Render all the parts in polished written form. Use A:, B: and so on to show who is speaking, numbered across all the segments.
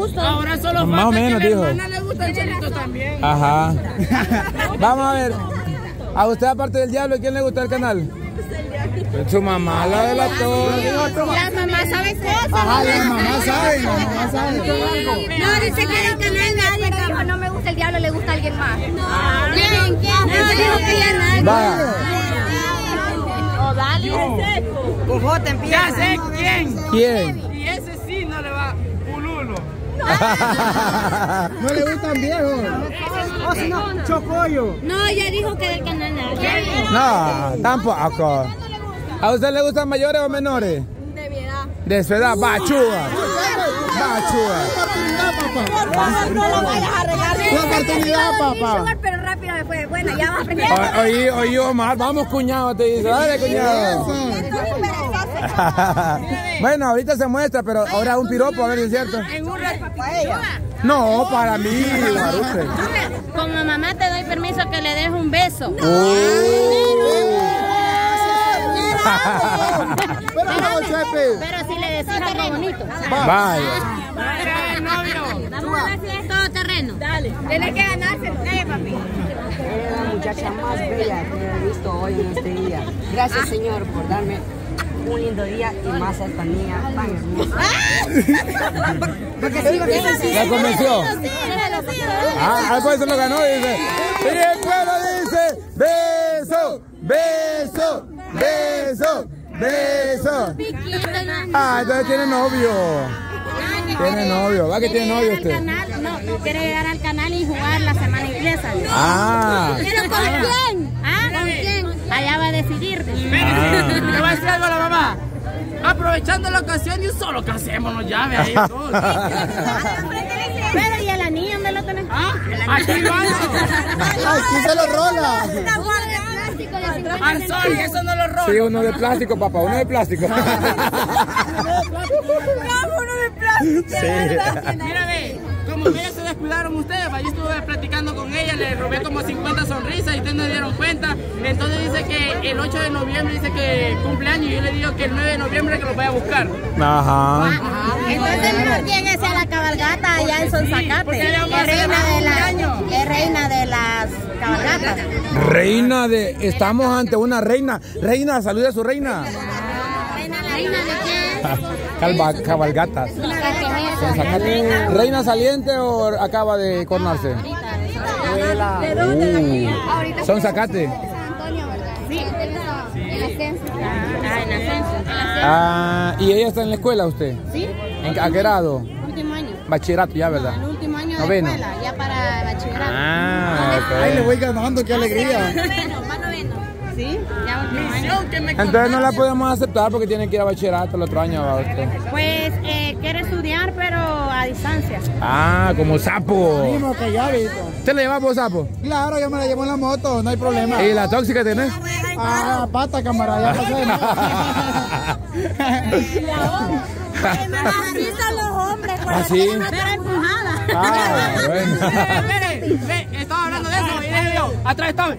A: gusta.
B: Ahora solo
C: más o menos, dijo.
B: A la hermana le gusta el chelito también.
C: Ajá. Vamos a ver. A usted, aparte del diablo, ¿quién le gusta el canal? Su mamá, la de la torre.
A: Las mamás saben cosas.
D: Ajá, las mamás saben, las mamás saben.
A: No, dice que del canal nadie dijo no me gusta el diablo, le gusta a alguien más. ¿Quién? No, dijo que ya nadie.
C: Va.
A: O dale.
B: Cojote empieza. Ya sé quién.
C: ¿Quién?
B: Y ese sí no le va pululo.
D: No le gustan viejos. O si no, chocollo.
A: No, ya dijo que del canal nadie.
C: No, tampoco. ¿A usted le gustan mayores o menores?
A: De verdad.
C: De su edad, bachúa. Bachúa.
A: No lo vayas a regar.
D: La oportunidad, papá.
A: Pero rápido después. Bueno, ya vas a aprender.
C: Oye, Omar, vamos cuñado, te dice. Dale, cuñado. Bueno, ahorita se muestra, pero ahora un piropo, a ver si es cierto.
B: En un rato para ella.
C: No, para mí, Baruche.
A: Como mamá te doy permiso que le des un beso. Pero si le decís algo bonito.
C: Vaya.
A: Vamos a ver si es todo terreno. Dale. Tienes que ganárselo. Papi.
E: Eres la muchacha más bella que he visto hoy en este día. Gracias, Señor, por darme un lindo día y más a esta niña tan hermosa.
C: ¿La convenció? Ah, pues se lo ganó, dice. Y el pueblo dice, beso, beso, beso, beso. Ah, entonces tiene novio. Tiene novio, va que tiene novio usted.
A: No, quiere llegar al canal y jugar la semana inglesa.
C: Ah.
A: ¿Pero con quién? ¿Ah? ¿Con quién? Allá va a decidir.
B: Le voy a decir algo a la mamá. Aprovechando la ocasión y un solo casémonos ya, ve ahí todos.
A: Pero ¿y el anillo dónde lo tenés?
B: Aquí lo ando.
D: Aquí se lo rola.
B: Al sol, eso no lo roba.
C: Sí, uno de plástico, papá, uno de plástico. Sí.
B: Mira, ve, como que ellos se descuidaron ustedes, yo estuve platicando con ella, le robé como 50 sonrisas y ustedes no se dieron cuenta. Entonces dice que el 8 de noviembre dice que cumpleaños y yo le digo que el 9 de noviembre que lo voy a buscar.
C: Ajá.
A: Entonces no tiene que ser la cabalgata allá en Sonsacate. Es reina de las cabalgatas.
C: Reina de... Estamos ante una reina. Reina, salude a su reina.
A: ¿Reina de qué?
C: Cabalgatas. ¿Reina saliente o acaba de cornarse?
A: ¿De dónde?
C: Sonsacate.
A: Sí. En ascenso. En ascenso.
C: Ah, ¿y ella está en la escuela usted?
A: Sí.
C: ¿A qué grado?
A: Último año.
C: Bachillerato ya, ¿verdad?
A: El último año de
C: Noveno.
A: escuela, ya para bachillerato.
C: Ah, ok.
D: Ahí le voy ganando, qué alegría.
A: Más noveno. Sí, ya último año.
C: Entonces no la podemos aceptar porque tiene que ir a bachillerato el otro año, ¿va usted?
A: Pues quiere estudiar, pero a distancia.
C: Ah, como sapo.
D: Mismo que ya, Vito.
C: ¿Usted le lleva por sapo?
D: Claro, yo me la llevo en la moto, no hay problema.
C: ¿Y la tóxica tenés?
D: Ah, pata, camarada, ya pasé.
A: Así son los hombres.
C: ¿Ah, sí?
A: Pero empujada.
C: Ah, bueno.
B: Ve, estaba hablando de eso y dije yo, atrás estaba.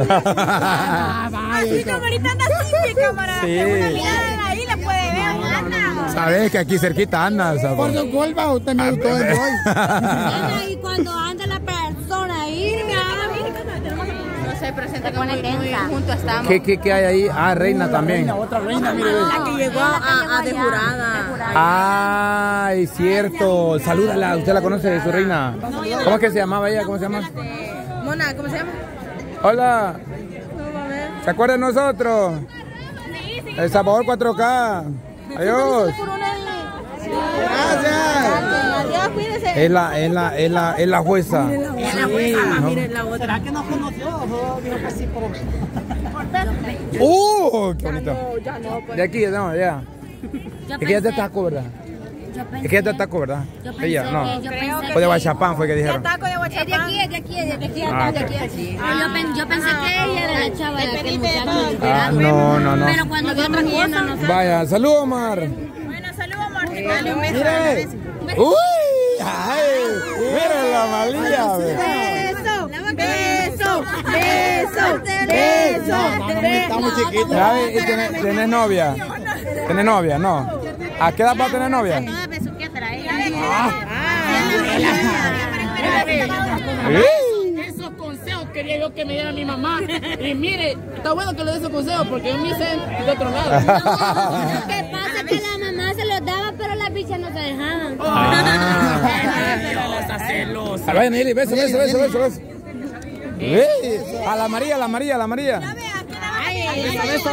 A: Así como ahorita anda así, camarada.
C: Sí.
A: Una mirada ahí le puede ver.
C: Sabes que aquí cerquita anda, sapo.
D: Por su culpa, usted me gustó desde hoy.
A: Y cuando anda la persona ahí, no se presenta como muy junto estamos.
C: ¿Qué hay ahí? Ah, reina también.
D: Otra reina, mire.
A: La que llegó a de jurada.
C: Ay, cierto. Salúdala, ¿usted la conoce, su reina? ¿Cómo es que se llamaba ella? ¿Cómo se llama?
A: Mona, ¿cómo se llama?
C: Hola. ¿Se acuerdan de nosotros? El Sabor 4K. Adiós.
D: Gracias.
A: Adiós, cuídese.
C: Es la jueza.
B: Mire, la otra. ¿Será que nos conoció? Dijo que sí, pero...
C: ¡Qué bonito! De aquí, no, ya. Es que ella es de Taco, ¿verdad? Es que ella es de Taco, ¿verdad? Ella, no. O de Guachapán fue que dijeron.
A: Taco de Guachapán. Es de aquí.
C: Ah,
A: Yo pensé que ella era la chava de aquel muchacho.
C: Ah, no.
A: Pero cuando vi otra cosa, no sé.
C: Vaya, saludos, Omar.
A: Bueno, saludos, Omar. Dale un beso.
C: Mire. ¡Uy! ¡Ay! ¡Mira la malilla!
D: Beso. Estamos chiquitos.
C: ¿Sabes? ¿Y tenés novia? ¿Tenés novia? No. ¿A qué edad va a tener novia?
A: Toda besuqueta ahí.
B: Esos consejos quería yo que me diera mi mamá. Y mire, está bueno que le dé esos consejos porque yo me hice de otro lado.
A: Lo que pasa es que la mamá se los daba, pero las bichas no se dejaban.
B: Celosa.
C: Vaya, Nelly, beso. A la María.
B: Eso.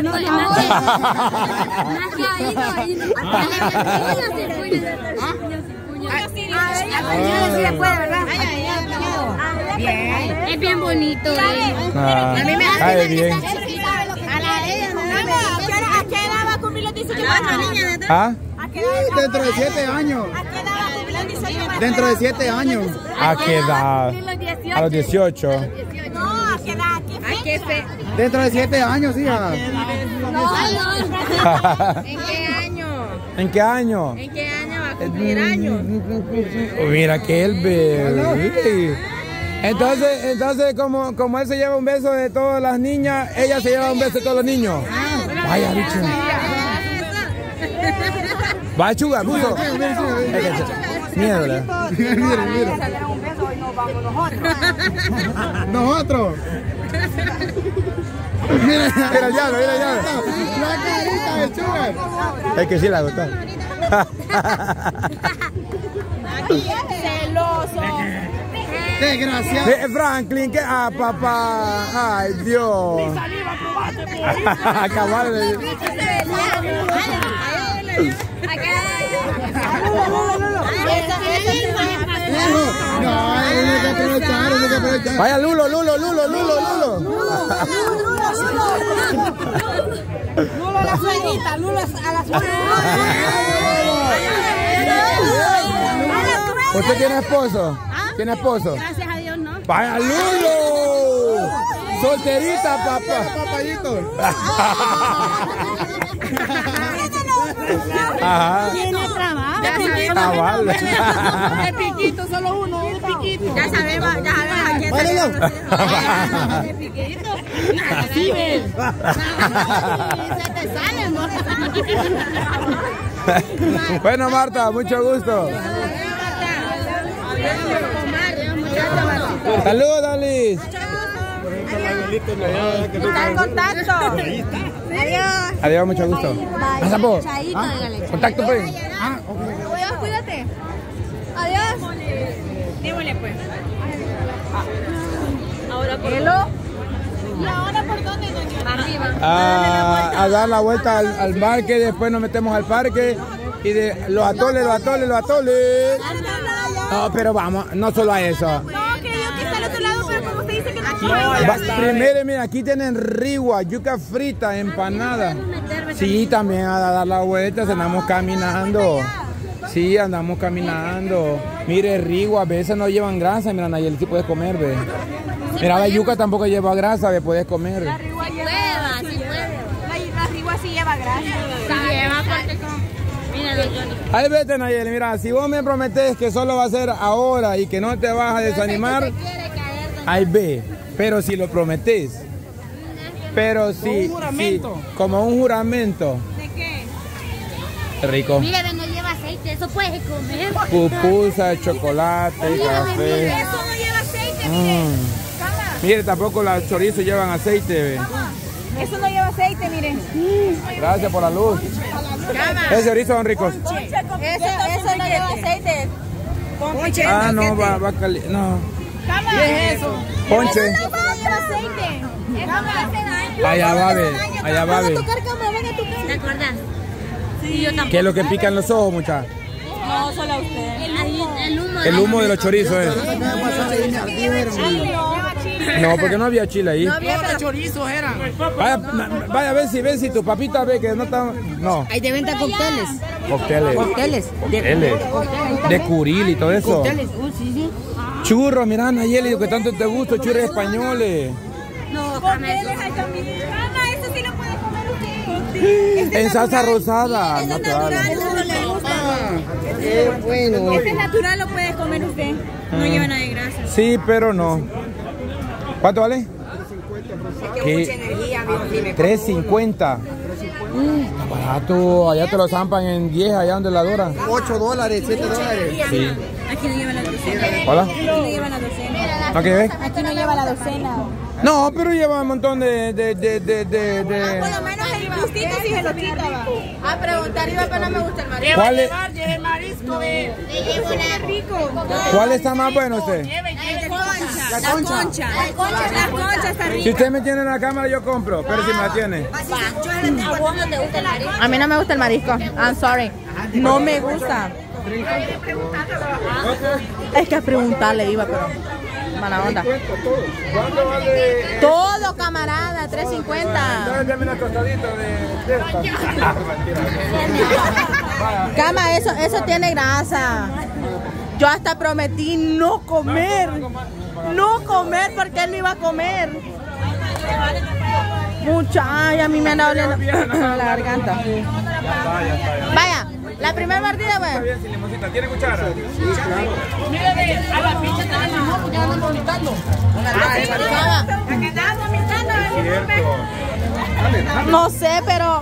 A: Es bien bonito.
C: A mí me hace bien.
A: A ella no. ¿A qué edad va a cumplir los 18 años?
C: ¿Ah?
D: Dentro de 7 años.
A: ¿A qué edad va a cumplir los 18 años?
D: Dentro de 7 años.
C: ¿A qué edad? A los 18.
A: No, ¿a qué edad? ¿Qué fe?
D: Dentro de 7 años, hija.
A: ¿En qué año?
C: ¿En qué año?
A: ¿En qué año va a cumplir años?
C: Mira que él bebé. Entonces como él se lleva un beso de todas las niñas, ella se lleva un beso de todos los niños. Vaya, bicho. Va, chuga, buzo. Miedo,
E: Mira. Un beso y nos vamos nosotros.
D: Nosotros.
C: Mira el llano.
D: La carita de Sugar.
C: Es que sí la gustó.
A: Celoso.
D: Desgraciado.
C: Franklin, que papá. Ay, Dios. Acabar de...
D: No, hay que aprovechar.
C: Vaya, Lulo.
A: Lulo a la suegrita, Lulo a la suegrita.
C: ¿Usted tiene esposo? ¿Tiene esposo?
A: Gracias a Dios, ¿no?
C: ¡Vaya, Lulo! Solterita, papá.
D: Papayito.
C: Ajá.
A: Tiene trabajo.
C: Ah, vale.
B: De piquito, solo uno, de piquito.
A: Ya sabemos, De piquito.
B: Así ves.
A: Se te sale, amor.
C: Bueno, Marta, mucho gusto. Saludos, Alice.
A: Está en contacto. Adiós.
C: Adiós, mucho gusto. ¿Pasapo?
A: Chaito, dígale.
C: Contacto, pues.
A: Adiós, cuídate. Adiós. Dígale, pues. Ahora por ¿Y ahora por dónde, doña? Arriba.
C: A dar la vuelta al parque, después nos metemos al parque y de los atoles. No, pero vamos, no solo a eso.
A: No, que yo que está al otro lado, pero como usted dice que no
C: Primero, mira, aquí tienen rigua, yuca frita, empanada. Sí, también a dar la vuelta, andamos caminando. Sí, andamos caminando. Mire, rigua, a veces no llevan grasa, mira, Nayeli, sí puedes comer, ve. Mira, la yuca tampoco lleva grasa, ve, puedes comer.
A: La rigua lleva, sí puede. La rigua sí lleva grasa. Sí lleva porque como... Mira, Johnny.
C: Ahí vete, Nayeli, mira, si vos me prometés que solo va a ser ahora y que no te vas a desanimar, ahí ve. Pero si lo prometés. Pero si...
B: Como un juramento.
C: Sí, como un juramento.
A: ¿De qué?
C: Rico.
A: Mire, no lleva aceite, eso puedes comer.
C: Pupusa, chocolate, café.
A: Eso no lleva aceite, mire.
C: Mire, tampoco los chorizos llevan aceite, ve.
A: Eso no lleva aceite, mire.
C: Gracias por la luz. Esos chorizos son ricos.
A: Eso no lleva aceite.
C: Ah, no, va caliente. No.
B: ¿Qué es eso?
C: Ponche.
A: Eso no lleva aceite. Eso no hace daño.
C: Allá va, ve. Allá va, ve.
A: ¿Te acuerdas? Sí, yo tampoco.
C: ¿Qué es lo que pican los ojos, muchachos?
A: No, solo a usted.
C: El humo de los chorizos, No, porque no había chile ahí.
B: Todos chorizos eran.
C: Vaya a ver si tu papita ve que no está... No.
E: Hay de venta cócteles.
C: Cócteles. De curil y todo eso.
E: Cócteles, sí.
C: Churros, mira, Nayeli, que tanto te gusta, churros españoles.
A: No, cócteles hay también. Mamá, eso sí lo puede comer usted.
C: En salsa rosada. No, claro.
E: Bueno.
A: Este es natural, lo puede comer usted. No lleva nada de grasa.
C: Sí, pero no. ¿Cuánto vale?
E: Es que mucha energía, amigo.
C: 3.50. Está barato. Allá te lo zampan en 10, allá donde la dura.
D: $8, $7.
C: Sí.
A: Aquí no lleva la docena.
C: Hola.
A: Aquí no lleva la docena.
C: ¿Aquí ves?
A: Aquí no lleva la docena.
C: No, pero lleva un montón de...
A: Por lo menos el gustito sí se lo quita. A preguntar iba, pero no me gusta el marisco.
C: ¿Cuál es?
B: Lleve marisco, ve.
A: Le llevo una rico.
C: ¿Cuál está más bueno usted?
A: La concha. La concha está rica.
C: Si usted me tiene en la cámara, yo compro. Pero si me la tiene.
A: ¿A vos no te gusta el marisco?
F: A mí no me gusta el marisco. I'm sorry. No me gusta. Es que a preguntarle iba, pero mala onda.
C: ¿Cuánto vale?
F: Todo, camarada, $3.50.
C: Dame una tostadita de esta.
F: Cama, eso tiene grasa. Yo hasta prometí no comer. No comer porque él no iba a comer. Mucha, ay, a mí me anda doliendo la garganta. Vaya, la primera mordida, güey.
C: Bien, sin limoncita. ¿Tiene cuchara?
B: Mírale, a la pincha está el limón porque andan vomitando.
F: No sé, pero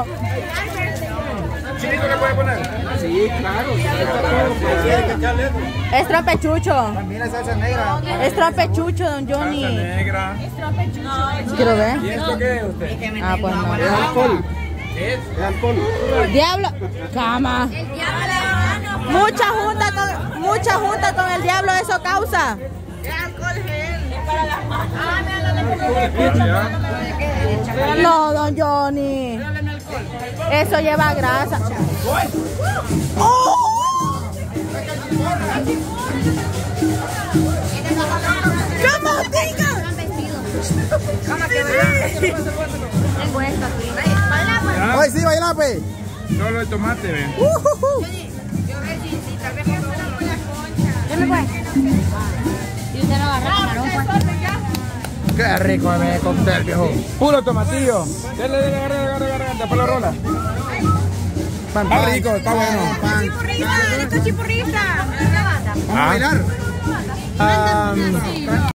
C: ¿Chilito le puede poner? Sí, claro.
F: es trompechucho.
D: También la salsa negra.
F: Es trompechucho, don
C: Salsa
F: Johnny.
C: negra.
F: Quiero ver.
C: ¿Y esto qué es usted?
F: Ah, pues no.
D: Es alcohol.
C: ¿Qué es?
D: Es alcohol.
F: Diablo, cama. Mucha junta con el diablo, eso causa. No, don Johnny. Eso lleva grasa. ¡Oh! ¡Cómo tenga!
A: Tengo esta.
D: Ay, sí, baila, pues.
C: Solo el tomate, ven.
A: Y usted lo agarra camarón, pues.
D: Qué rico me cóctel, viejo.
C: Puro tomatillo. Dele, agarra, para la rola. Está rico, está bueno.
A: Chipurrita, esto es chipurrita.
D: Vamos a bailar.